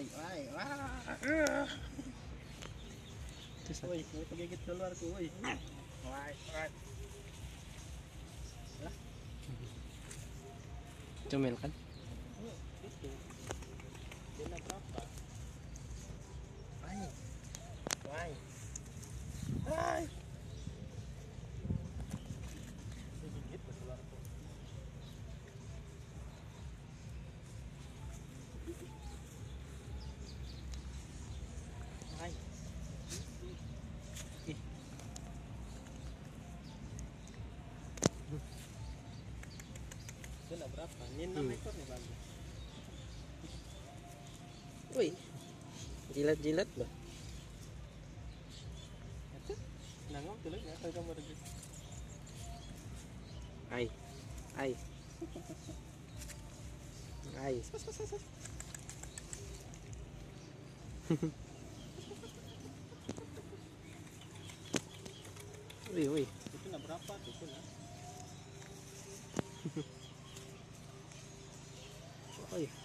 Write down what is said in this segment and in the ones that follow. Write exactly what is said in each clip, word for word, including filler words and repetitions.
Woi, woi, wah. Woi, mau kegigit keluar tuh, woi. Woi, woi. Lah. Comel kan? Oh, itu. Dia berapa? Woi. Woi. Hai. Kegigit keluar tuh. Hai. Ih. Sudah berapa? Ini enam Hmm. ekor nih, Bang. Wih, jilat-jilat loh. Itu nangong tuh ya, kalau kamu lagi. Ai, ai, ai. Wih, wih. Itu nak berapa tuh, itu nak? Oh iya.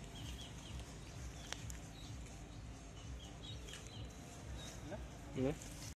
Nah. Iya.